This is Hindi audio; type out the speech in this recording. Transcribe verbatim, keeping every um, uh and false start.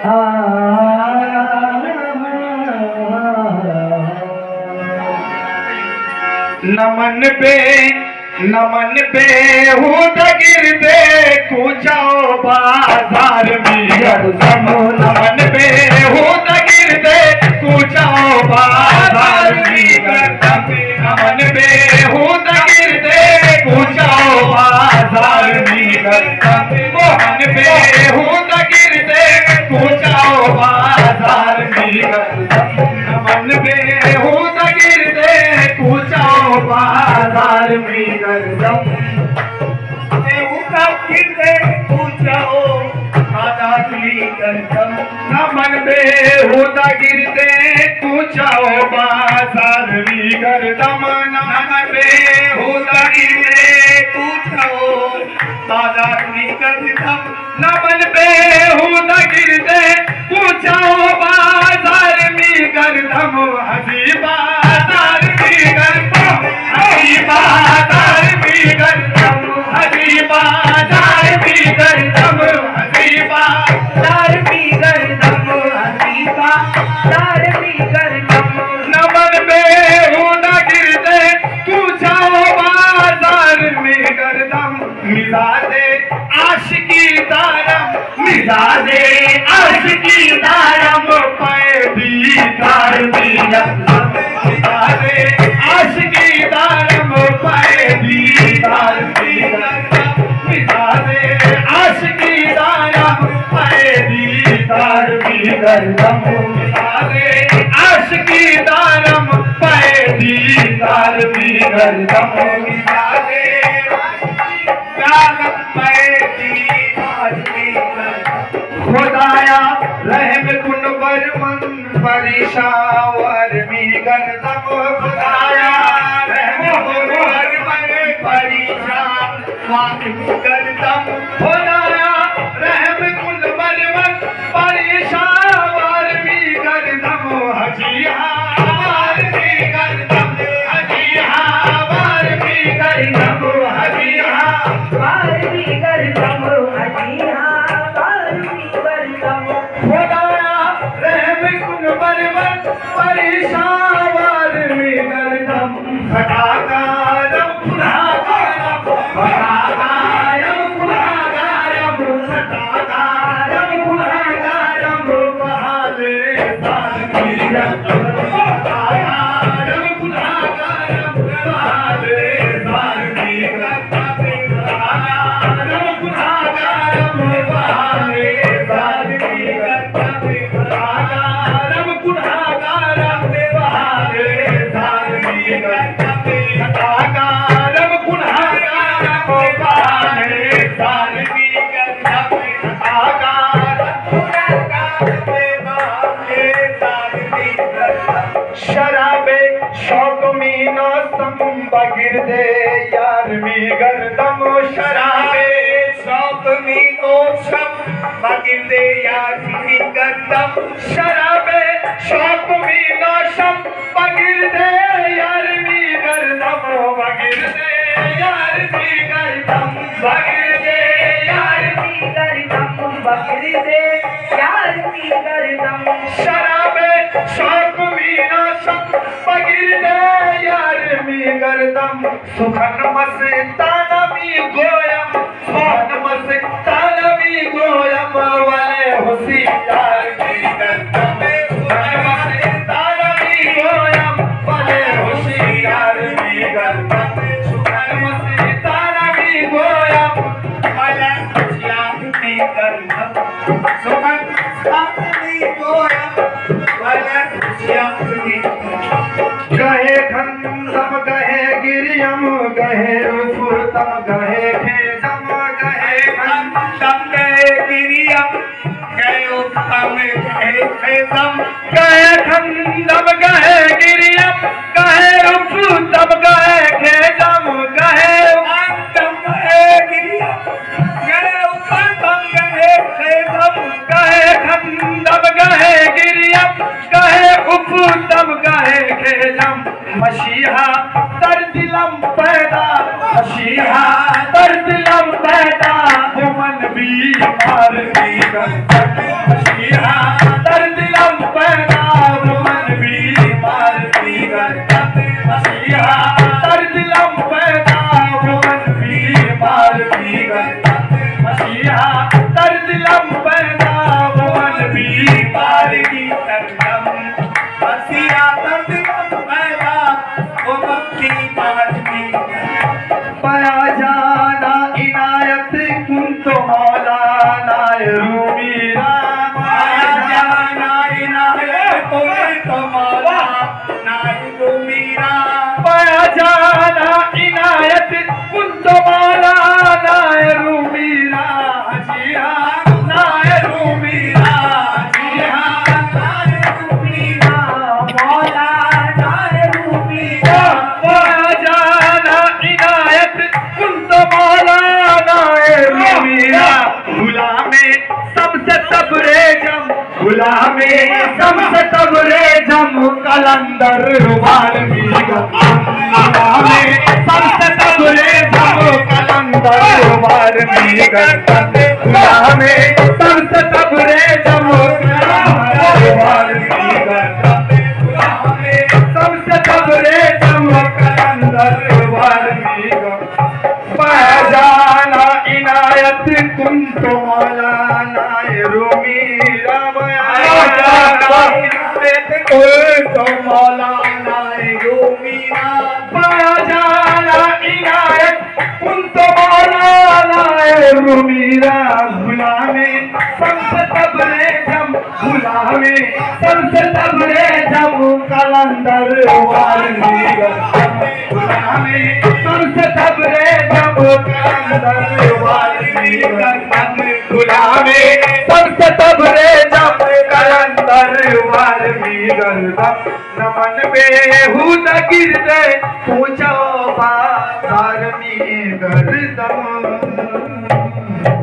नमन पे नमन पे हुद गिरदे कूचाओ बाजार में गर्दम। नमन पे हुद गिरदे कूचाओ बाजार में गर्दम। नमन पे हुद गिरदे कूचाओ बाजार में गर्दम। मोहन पे हुद गिरदे कूचाओ बाजार में गर्दम। नमन पे हुद गिरदे कूचाओ बाजार में गर्दम। गिरदे कूचाओ बाजार में गर्दम। नमन पे हुद गिरदे कूचाओ बाजार में गर्दम। नमन पे हुद गिरदे कूचाओ बाजार में गर्दम। नमन पे हुद गिरदे कूचाओ बाजार में गर्दम। हसी बाजार में गर्दम। हसी बाजार में गर्दम। हसी बाजार में गर्दम। हसी बाजार में गर्दम। हसी बाजार में गर्दम। नमन पे हुद गिरदे कूचाओ बाजार में गर्दम। मिजाजे आशिकी दारम। मिजाजे आशिकी दारम पैदी दार में गर्दम। मिजाजे आशिकी दारम पैदी दार में गर्दम। मिजाजे आशिकी दारम पैदी दार में गर्दम। मिजाजे आशिकी दारम पैदी दार में गर्दम। मिजाजे दारम पैदी दार में गर्दम। खुदाया रहम कुन बरमन परिशावर में गर्दम। खुदाया रहम कुन बरमन परिशावर में गर्दम। खुदाया रहम कुन बरमन परिशावर में गर्दम। हजी हावर में गर्दम। हजी हावर में गर्दम। हजी हावर में गर्दम। हजी हावर में गर्दम। खुदाया रहम कुन बरमन परिशावर में गर्दम। घटाकारम गुनाहगारम। घटाकारम गुनाहगारम। घटाकारम गुनाहगारम बहाले दार में गर्दम। घटाकारम गुनाहगारम बहाले दार में गर्दम। घटाकारम गुनाहगारम बहाले दार में गर्दम। घटाकारम गुनाहगारम बहाले दार में गर्दम। घटाकारम गुनाहगारम बहाले दार में गर्दम। घटाकारम गुनाहगारम बहाले दार में गर्दम। शराबे शौक में नौसम बगिरदे यार में गर्दम। शराबे शौक में नौसम बगिरदे यार में गर्दम। शराबे शौक में नौसम बगिरदे यार में गर्दम। बगिरदे यार में गर्दम। बगिरदे यार में गर्दम। बगिरदे यार में गर्दम। शराबे शौक में नौसम बगिरदे यार में गर्दम। सुखन मस्ताना में गोयम। सुखन मस्ताना में गोयम वाले होशियार में गर्दम। सुखन मस्ताना में गोयम वाले होशियार में गर्दम। सुखन मस्ताना में गोयम वाले होशियार में गर्दम। सुखन मस्ताना में गोयम वाले होशियार में गर्दम। गहे खंदम गहे गिरियम गहे उफुरतम गहे खेजम। गहे खंदम गहे गिरियम गहे उफुरतम गहे खेजम। गहे खंदम गहे गिरियम गहे उफुरतम गहे खेजम। गहे खंदम गहे गिरियम गहे उफुरतम गहे खेजम। गहे खंदम गहे गिरियम गहे उफुरतम गहे खेजम। मशीहा तर दिलम पैदा। मशीहा तर दिलम पैदा। मन बीमार भी गर्दम। मशीहा गुलामे सबसे तबरे जम कलंदर वाल्मीकि गुलामे सबसे तबरे जम कलंदर वाल्मीकि गुलामे सबसे तबरे जम कलंदर वाल्मीकि सबसे तबरे जम कलंदर वाल्मीकि पहचाना इनायत तुम तो मौलाना रूमी तो मौलाना रूमीना पाया जाना इनायत तुम तो मौलाना रूमीना गुलामे सबसे तबरे जम गुलामे सबसे तबरे जम कलंदर वाल्मीकि गुलामे सबसे तबरे जम कलंदर वाल्मीकि गुलामे सबसे तबरे जम कलंदर वाल्मीकि नमन बेहूद गिरते पूछो बाजार में गर्दम।